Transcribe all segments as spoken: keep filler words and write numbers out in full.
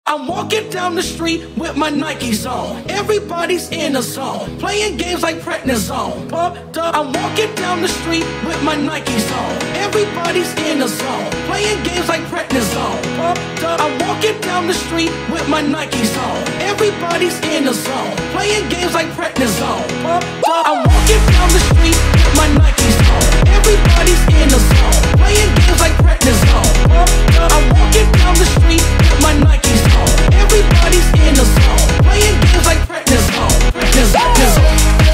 I'm walking down the street with my Nikes on. Everybody's in a zone, playing games like prednisone. Pumped up, I'm walking down the street with my Nikes on. Everybody's in a zone, playing games like prednisone. Pumped up, I'm walking down the street with my Nikes on. Everybody's in a zone, playing games like prednisone. Pumped up, I'm walking down the street with my Nikes on. Everybody's in a zone, playing games like prednisone. Pumped up, I'm walking down the street with my Nikes on. Everybody's in a zone, playing games like prednisone. Prednisone.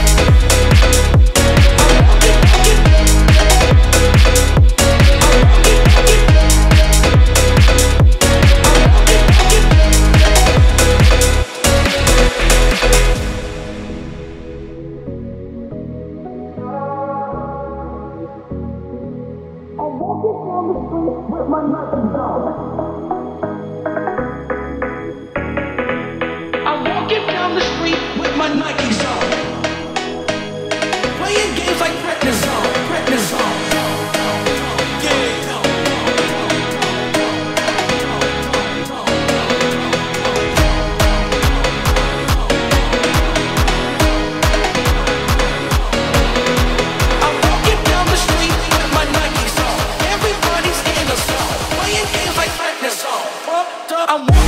With my Nikes on. I'm walking down the street with my Nikes on, playing games like prednisone, prednisone. I'm walking down the street with my Nikes on. Everybody's in a zone, playing games like prednisone. I'm